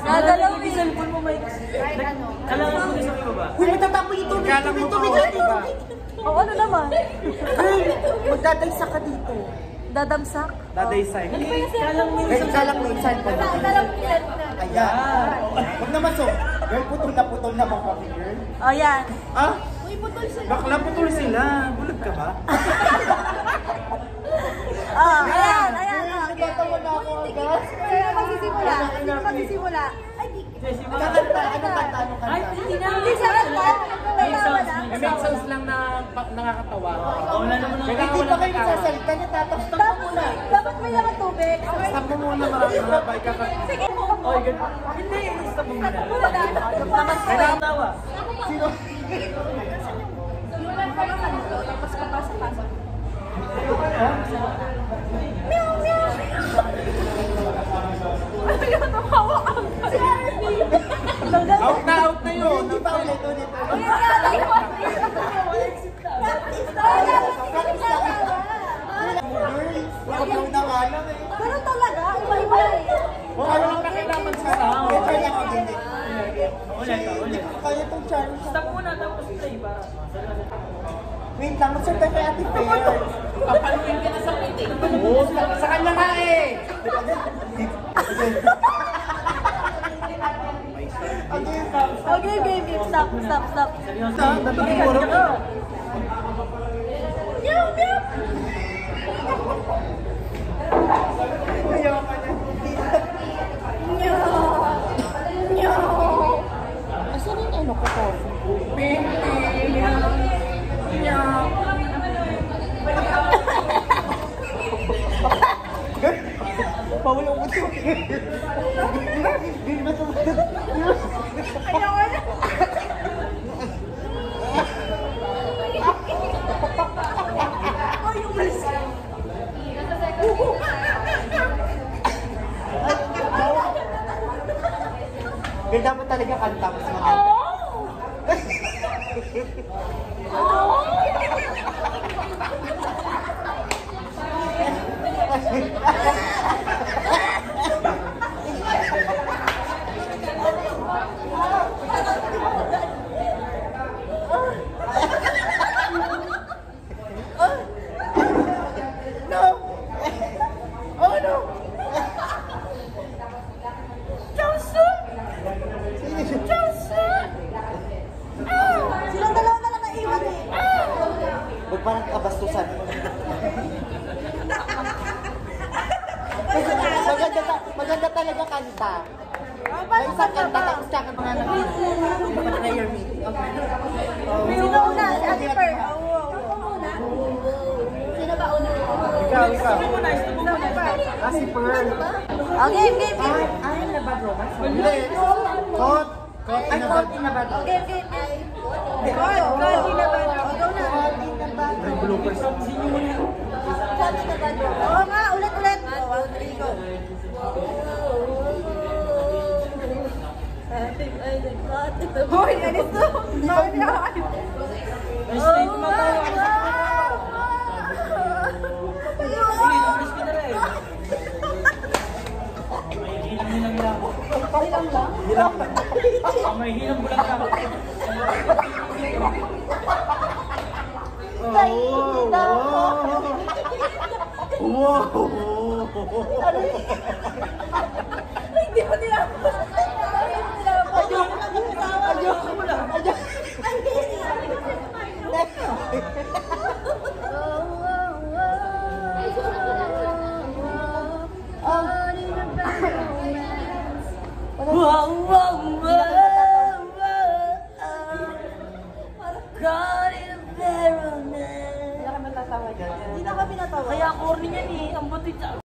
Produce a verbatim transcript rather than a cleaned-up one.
Gagalaw eh. Cellphone mo, Mike. Kailangan mo isang iba ba? Uy, matatapoy ito. Kailangan mo Ito, pa ito, ito. O ano naman? Girl, magdadaysa ka dito. Dadamsak? Dadaysay. Kalang Girl, kalang mo yung cellphone. Kalang minsan na. Ayan. Huwag naman so. Girl, putol na putol na mga kami, girl. O yan. Ah? Uy, putol sila. Bakla putol sila. Bulag ka ba? Ah, ayan, ayan. ah, okay. Nagtatawa na ako agad. Sino magsisimula? Sino magsisimula? Ay, di. Kakanta, anong kanta, anong Ay, kanta? hindi na. Hindi siya kanta. Natawa na. Make sounds lang na pa- nakakatawa. Wala naman ang... Hindi pa kayo nagsasalita, natatakot Dapat muna. Dapat may naman tubig. Stop mo muna, marami mga bike ka. Sige. Oy, ganun. Hindi, stop mo muna. Wala na. Naman ko. Kailangan tawa. Sino? Tapos papasok-pasok. Out na, out na yun. Hindi pa ulit, ulit. Girl, wakabaw na nga lang eh. Ganun talaga. Iba-iba eh. Huwag ka lang nakilaman sa tao. Girl, try lang ako din eh. Ulit ka, ulit. Kaya itong challenge. Stop muna, tapos play para. Wait lang, mag-surta kay Ate Fair. Papaluin ka na sa meeting. Oo, sa kanya nga eh. Again, Okay, baby. Stop, stop, stop. Seryoso, natuturo ka. Meow, meow. ayaw ka na. Asan yung ano ko ko? Pawala mo ito. Hindi na ito. Ayaw na. Ay, yung malis. Girl, dapat talaga kanta mas maganda. No! Oh no! Johnson! Sino siya? Johnson! Ah! Silang dalawa na lang naiwan eh. Huwag parang kabastusan. maganda, ta- maganda talaga kanta. Ah, May paano isang kanta kanta ba? tapos tsaka mga nag prayer meeting. Sino una? Si Ate Per. Oo. Sino ba una? Ikaw, ikaw. Ate Per. Ah, si Pearl. Okay, game, game. Ay, na bad romance? Hindi. Caught. Caught in a bad romance. Okay, game, game. Call, call, hinabad. Ikaw na. Caught in a bad Bloopers. Call, hinabad. Oo nga, ulit, ulit. One, three, go. Hoy, ano ito? Mami ako. Nice day, tumatawa. Sige, tumalis ka na rin. May hilang-hilang lang. Ilang lang? Ah, may hilang bulang lang. Nakikita ako. Wow! Ay, hindi ko tinapos. Ayoko na kumitawa. Ayoko mo lang. Ay, hindi. Wow, wow, wow, God in a barrel man. Hindi na kami natawa dyan. Hindi na kami natawa. Kaya corny yan eh. Ang buti sa...